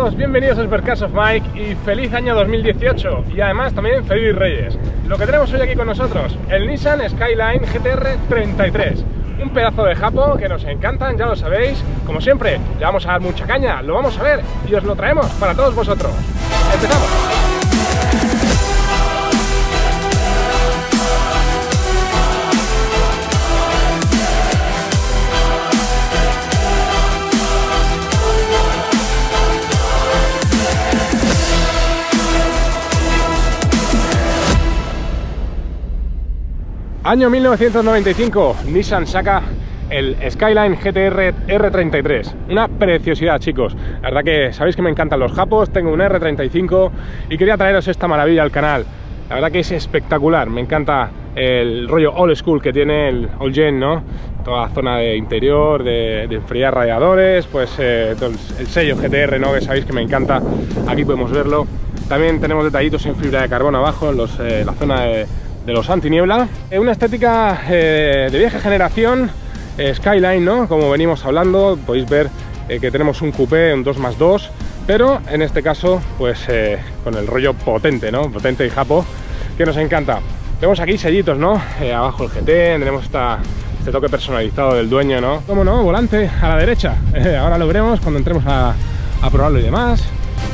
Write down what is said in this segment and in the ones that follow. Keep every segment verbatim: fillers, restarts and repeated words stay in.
todos, bienvenidos a Supercars of Mike y feliz año dos mil dieciocho y además también feliz Reyes. Lo que tenemos hoy aquí con nosotros, el Nissan Skyline G T R treinta y tres, un pedazo de japo que nos encantan, ya lo sabéis. Como siempre, le vamos a dar mucha caña, lo vamos a ver y os lo traemos para todos vosotros. ¡Empezamos! Año mil novecientos noventa y cinco, Nissan saca el Skyline G T R R treinta y tres, una preciosidad, chicos. La verdad que sabéis que me encantan los japos, tengo un R treinta y cinco y quería traeros esta maravilla al canal. La verdad que es espectacular, me encanta el rollo old school que tiene el old gen, ¿no? Toda la zona de interior, de, de enfriar radiadores, pues eh, el sello G T R, ¿no? Que sabéis que me encanta, aquí podemos verlo. También tenemos detallitos en fibra de carbono abajo, en los, eh, la zona de de los antiniebla, una estética eh, de vieja generación, eh, Skyline, ¿no? Como venimos hablando, podéis ver eh, que tenemos un coupé, un dos más dos, pero en este caso, pues eh, con el rollo potente, ¿no? Potente y japo, que nos encanta. Vemos aquí sellitos, ¿no? Eh, abajo el G T, tenemos esta, este toque personalizado del dueño, ¿no? Como no, volante a la derecha, eh, ahora lo veremos cuando entremos a, a probarlo y demás.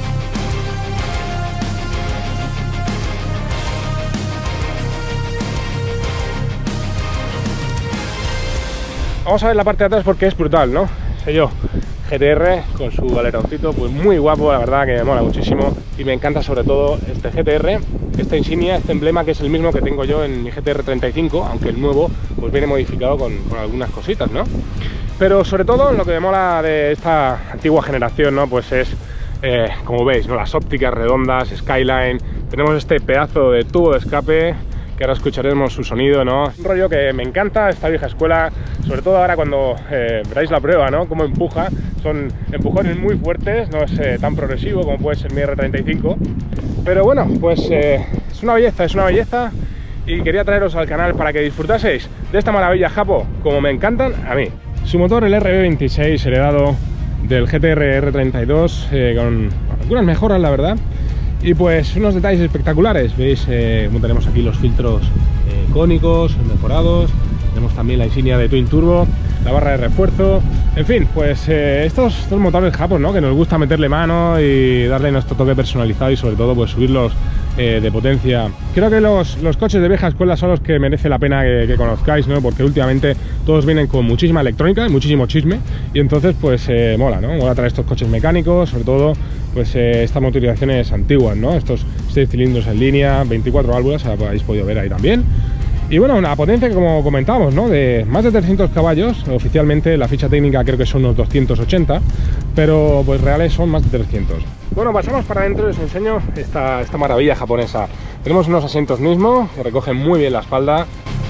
Vamos a ver la parte de atrás porque es brutal, ¿no? Sello G T R con su aleroncito, pues muy guapo, la verdad que me mola muchísimo. Y me encanta sobre todo este G T R, esta insignia, este emblema que es el mismo que tengo yo en mi G T R treinta y cinco, aunque el nuevo pues viene modificado con, con algunas cositas, ¿no? Pero sobre todo lo que me mola de esta antigua generación, ¿no? Pues es, eh, como veis, ¿no? Las ópticas redondas, Skyline, tenemos este pedazo de tubo de escape, que ahora escucharemos su sonido, ¿no? Un rollo que me encanta, esta vieja escuela, sobre todo ahora cuando eh, veráis la prueba, ¿no? Cómo empuja, son empujones muy fuertes, no es eh, tan progresivo como puede ser mi R treinta y cinco, pero bueno, pues eh, es una belleza, es una belleza y quería traeros al canal para que disfrutaseis de esta maravilla japo, como me encantan a mí. Su motor, el R B veintiséis, heredado del G T R R treinta y dos, eh, con algunas mejoras, la verdad. Y pues unos detalles espectaculares, veis eh, como tenemos aquí los filtros eh, cónicos, mejorados, tenemos también la insignia de Twin Turbo, la barra de refuerzo, en fin, pues eh, estos, estos motores japos, ¿no? Que nos gusta meterle mano y darle nuestro toque personalizado y sobre todo pues subirlos eh, de potencia. Creo que los, los coches de vieja escuela son los que merece la pena que, que conozcáis, ¿no? Porque últimamente todos vienen con muchísima electrónica y muchísimo chisme y entonces pues eh, mola, ¿no? Mola traer estos coches mecánicos, sobre todo pues eh, estas motorizaciones antiguas, ¿no? Estos seis cilindros en línea, veinticuatro válvulas, habéis podido ver ahí también. Y bueno, una potencia que como comentábamos, ¿no? De más de trescientos caballos, oficialmente la ficha técnica creo que son unos doscientos ochenta, pero pues reales son más de trescientos. Bueno, pasamos para adentro y os enseño esta, esta maravilla japonesa. Tenemos unos asientos mismos que recogen muy bien la espalda.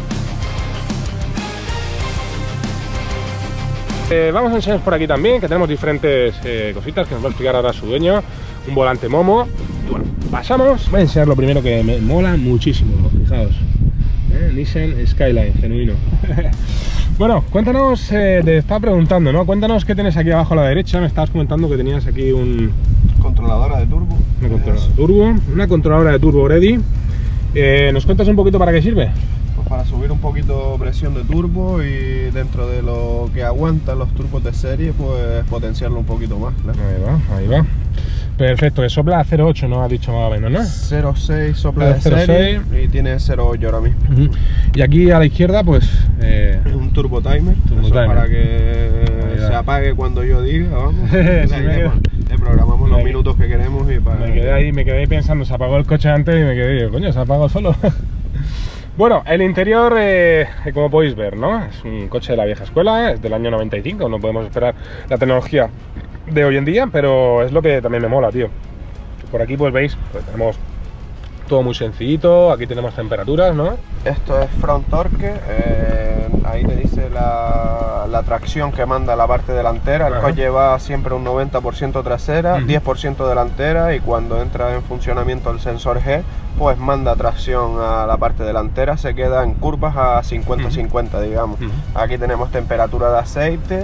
Eh, vamos a enseñaros por aquí también que tenemos diferentes eh, cositas que nos va a explicar ahora su dueño. Un volante Momo. Y bueno, pasamos. Voy a enseñar lo primero que me mola muchísimo, fijaos. Eh, Nissan Skyline, genuino. Bueno, cuéntanos, eh, te estaba preguntando, ¿no? Cuéntanos qué tienes aquí abajo a la derecha. Me estabas comentando que tenías aquí un... controladora de turbo. Una controladora de turbo, una controladora de turbo ready. Eh, ¿Nos cuentas un poquito para qué sirve? Pues para subir un poquito presión de turbo y dentro de lo que aguantan los turbos de serie, pues potenciarlo un poquito más, ¿no? Ahí va, ahí va. Perfecto, que sopla a cero coma ocho, ¿no? Has dicho más o menos, ¿no? cero coma seis sopla de cero coma serie y tiene cero coma ocho ahora mismo. Uh-huh. Y aquí a la izquierda, pues... Eh... un turbo timer, turbo eso timer. Para que se apague cuando yo diga, vamos. Sí, le, me... le programamos me... los minutos que queremos y para... Me quedé ahí, me quedé ahí pensando, se apagó el coche antes y me quedé, coño, se apagó solo. Bueno, el interior, eh, como podéis ver, ¿no? Es un coche de la vieja escuela, es del año noventa y cinco, no podemos esperar la tecnología de hoy en día, pero es lo que también me mola, tío. Por aquí pues veis, pues tenemos todo muy sencillito, aquí tenemos temperaturas, ¿no? Esto es front torque, eh, ahí te dice la, la tracción que manda la parte delantera. El Ajá. coche va siempre un noventa por ciento trasera, uh-huh. diez por ciento delantera, y cuando entra en funcionamiento el sensor G, pues manda tracción a la parte delantera, se queda en curvas a cincuenta cincuenta, uh-huh. digamos. Uh-huh. Aquí tenemos temperatura de aceite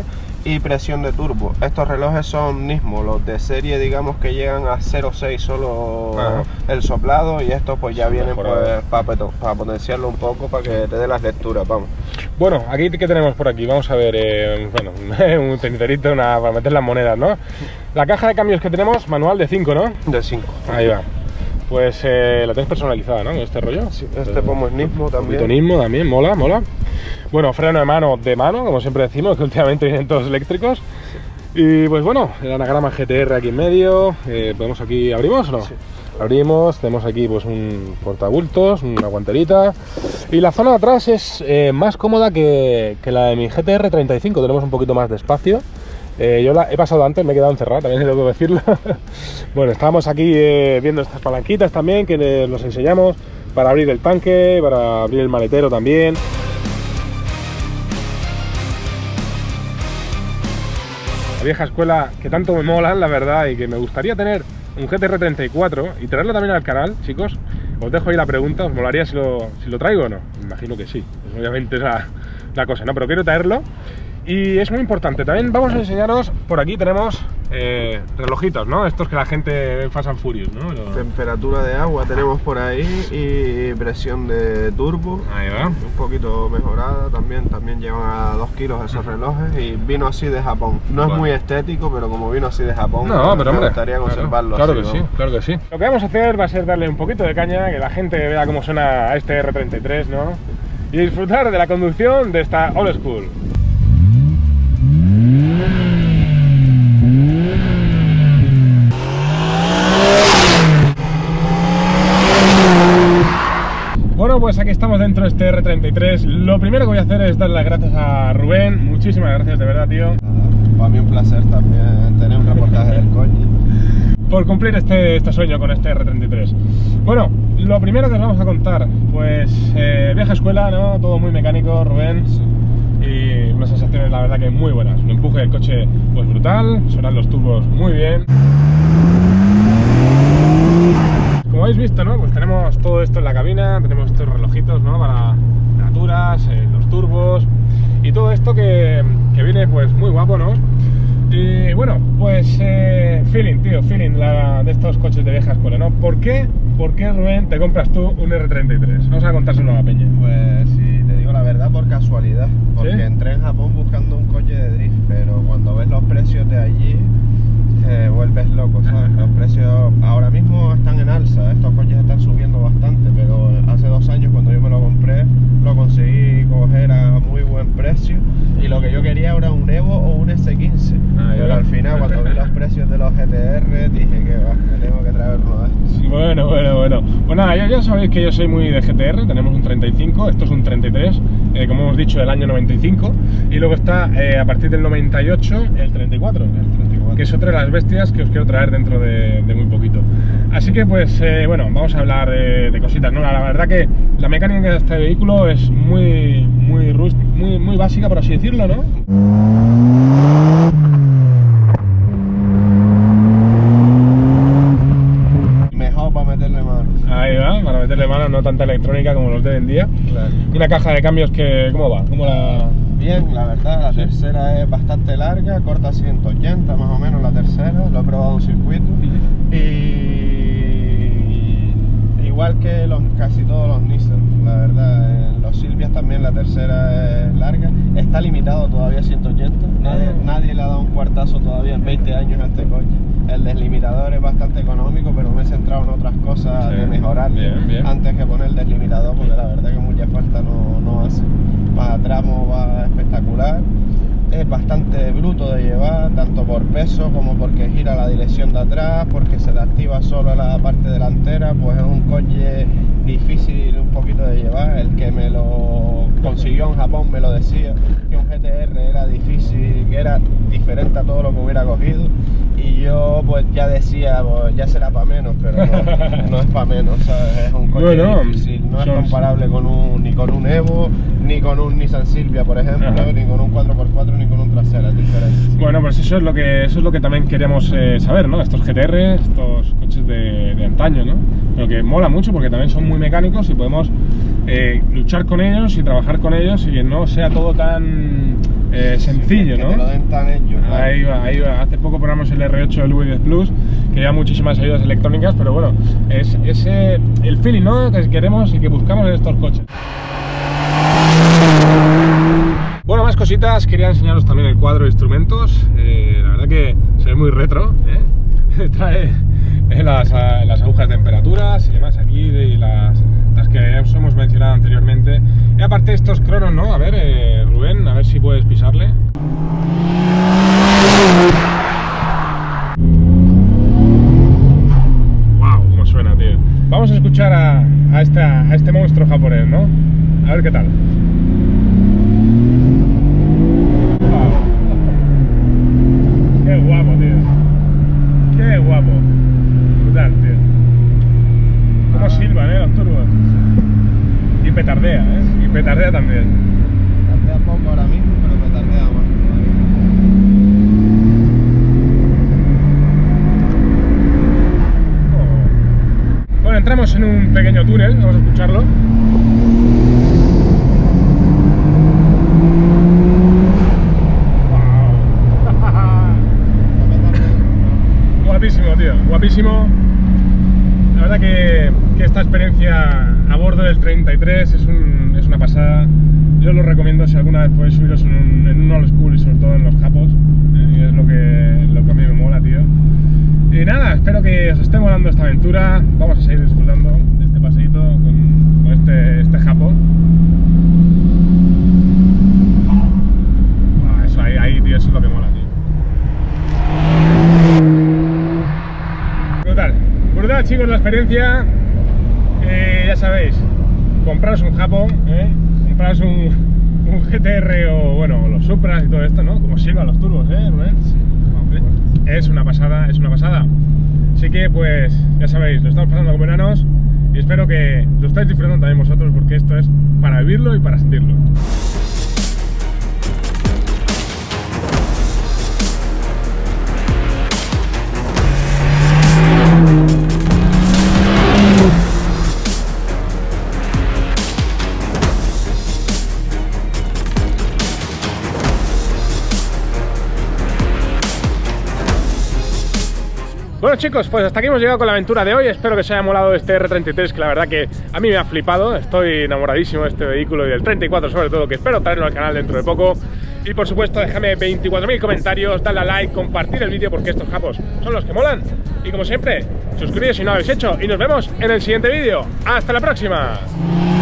y presión de turbo. Estos relojes son Nismo, los de serie digamos que llegan a cero coma seis solo Ajá. el soplado, y estos pues ya vienen pues para pa potenciarlo un poco, para que te dé las lecturas, vamos. Bueno, aquí ¿qué tenemos por aquí? Vamos a ver, eh, bueno, un cenicerito una, para meter las monedas, ¿no? La caja de cambios que tenemos, manual de cinco, ¿no? De cinco. Ahí va. Pues eh, la tenéis personalizada, ¿no? Este rollo. Sí, este pomo es Nismo también. Nismo también, mola, mola. Bueno, freno de mano de mano, como siempre decimos, que últimamente vienen todos eléctricos. Sí. Y pues bueno, el anagrama G T R aquí en medio. Eh, podemos aquí, ¿abrimos o no? Sí. Abrimos, tenemos aquí pues un portabultos, una guanterita. Y la zona de atrás es eh, más cómoda que, que la de mi G T R treinta y cinco, tenemos un poquito más de espacio. Eh, yo la he pasado antes, me he quedado encerrado, también tengo que decirlo. Bueno, estábamos aquí eh, viendo estas palanquitas también, que les, los enseñamos, para abrir el tanque, para abrir el maletero también. La vieja escuela que tanto me molan, la verdad, y que me gustaría tener un G T R treinta y cuatro y traerlo también al canal, chicos. Os dejo ahí la pregunta, ¿os molaría si lo, si lo traigo o no? Me imagino que sí, pues obviamente es la, la cosa, ¿no? Pero quiero traerlo. Y es muy importante, también vamos a enseñaros, por aquí tenemos eh, relojitos, ¿no? Estos que la gente ve en Fast and Furious, ¿no? Los... Temperatura de agua tenemos por ahí y presión de turbo. Ahí va. Un poquito mejorada también, también llevan a dos kilos esos relojes y vino así de Japón. No es vale. muy estético, pero como vino así de Japón, no, pero me hombre, gustaría conservarlo claro, así. Claro que ¿no? sí, claro que sí. Lo que vamos a hacer va a ser darle un poquito de caña, que la gente vea cómo suena este R treinta y tres, ¿no? Y disfrutar de la conducción de esta old school. Bueno, pues aquí estamos dentro de este R treinta y tres. Lo primero que voy a hacer es darle las gracias a Rubén. Muchísimas gracias, de verdad, tío. Para mí un placer también tener un reportaje del coche. Por cumplir este, este sueño con este R treinta y tres. Bueno, lo primero que os vamos a contar, pues eh, vieja escuela, ¿no? Todo muy mecánico, Rubén. Sí. Y unas sensaciones, la verdad, que muy buenas. Un empuje del coche, pues brutal. Suenan los turbos muy bien. Como habéis visto, ¿no? Pues tenemos todo esto en la cabina, tenemos estos relojitos, ¿no? Para temperaturas, eh, los turbos y todo esto que, que viene pues muy guapo, ¿no? Y bueno, pues eh, feeling, tío, feeling la, de estos coches de vieja escuela, ¿no? ¿Por qué, por qué, Rubén, te compras tú un R treinta y tres? Vamos a contárselo a la peña. Pues sí, te digo la verdad, por casualidad, porque ¿sí? entré en Japón buscando un coche de drift, pero cuando ves los precios de allí te vuelves loco, ¿sabes? Los precios ahora mismo están en alza, estos coches están subiendo bastante, pero hace dos años cuando yo me lo compré lo conseguí coger a muy buen precio y lo que yo quería era un Evo o un S quince, ah, pero al final cuando vi los precios de los G T R dije que va, me tengo que traer uno de estos. Bueno, bueno, bueno. Pues nada, ya, ya sabéis que yo soy muy de G T R, tenemos un treinta y cinco, esto es un treinta y tres, eh, como hemos dicho, del año noventa y cinco, y luego está eh, a partir del noventa y ocho el treinta y cuatro, el treinta y cuatro, que es otra de las bestias que os quiero traer dentro de, de muy poquito. Así que pues eh, bueno, vamos a hablar de, de cositas, ¿no? La, la verdad que la mecánica de este vehículo es muy, muy, rust, muy, muy básica, por así decirlo, ¿no? Mejor para meterle mano. Ahí va, para meterle mano, no tanta electrónica como los de hoy en día. Claro. Una caja de cambios que, ¿cómo va? ¿Cómo la...? Bien, la verdad, la ¿sí? tercera es bastante larga, corta ciento ochenta más o menos la tercera, lo he probado en circuito. ¿Sí? Y igual que los, casi todos los Nissan, la verdad, en los Silvias también la tercera es larga, está limitado todavía a ciento ochenta, nadie, ah. nadie le ha dado un cuartazo todavía en veinte años a este coche. El deslimitador es bastante económico, pero me he centrado en otras cosas sí. de mejorarlo antes que poner el deslimitador, porque la verdad que mucha falta no, no hace. Para tramo va espectacular, es bastante bruto de llevar, tanto por peso como porque gira la dirección de atrás, porque se le activa solo la parte delantera, pues es un coche difícil un poquito de llevar. El que me lo consiguió en Japón me lo decía, que un G T R era difícil, que era diferente a todo lo que hubiera cogido, y yo pues ya decía, pues ya será para menos, pero no, no es para menos, ¿sabes? Es un coche bueno, difícil, no es comparable con un, ni con un Evo, ni con un Nissan Silvia, por ejemplo, ajá, ni con un cuatro por cuatro, ni con un trasero, es diferente. Bueno, pues eso es lo que, eso es lo que también queríamos eh, saber, ¿no? Estos G T R, estos coches de, de antaño, ¿no? Pero que mola mucho porque también son muy mecánicos y podemos eh, luchar con ellos y trabajar con ellos y que no sea todo tan eh, sencillo, que ¿no? te lo den tan ellos, ¿no? Ahí va, ahí va. Hace poco probamos el R ocho del V diez Plus, que lleva muchísimas ayudas electrónicas, pero bueno, es ese el feeling, ¿no?, que queremos y que buscamos en estos coches. Bueno, más cositas, quería enseñaros también el cuadro de instrumentos, eh, la verdad que se ve muy retro, ¿eh? Trae eh, las, las agujas de temperaturas y demás aquí, y las, las que os hemos mencionado anteriormente. Y aparte estos cronos, ¿no? A ver, eh, Rubén, a ver si puedes pisarle. Wow, cómo suena, tío. Vamos a escuchar a, a, esta, a este monstruo japonés, ¿no? A ver qué tal. Qué guapo, tío. Qué guapo. Brutal, tío. Cómo silban, eh, los turbos. Y petardea, eh. Y petardea también. Petardea poco ahora mismo, pero petardea más. Oh. Bueno, entramos en un pequeño túnel, vamos a escucharlo. Guapísimo, tío, guapísimo. La verdad que, que esta experiencia a bordo del treinta y tres es, un, es una pasada. Yo os lo recomiendo si alguna vez podéis subiros en un, en un old school y sobre todo en los japos, ¿eh? Y es lo que, lo que a mí me mola, tío. Y nada, espero que os esté molando esta aventura. Vamos a seguir disfrutando de este paseíto con, con este, este japo. Ah, eso ahí, ahí, tío, eso es lo que mola, tío. Brutal, brutal, chicos, la experiencia. Eh, ya sabéis, compraros un Japón, ¿eh? Compraros un, un G T R o bueno, los Supras y todo esto, ¿no? Como silban los turbos, ¿eh, Rubén? Sí, es una pasada, es una pasada. Así que pues, ya sabéis, lo estamos pasando como enanos y espero que lo estáis disfrutando también vosotros, porque esto es para vivirlo y para sentirlo. Bueno, chicos, pues hasta aquí hemos llegado con la aventura de hoy. Espero que os haya molado este R treinta y tres, que la verdad que a mí me ha flipado. Estoy enamoradísimo de este vehículo y del treinta y cuatro sobre todo, que espero traerlo al canal dentro de poco. Y por supuesto, déjame veinticuatro mil comentarios, dale a like, compartir el vídeo, porque estos japos son los que molan. Y como siempre, suscribíos si no lo habéis hecho y nos vemos en el siguiente vídeo. ¡Hasta la próxima!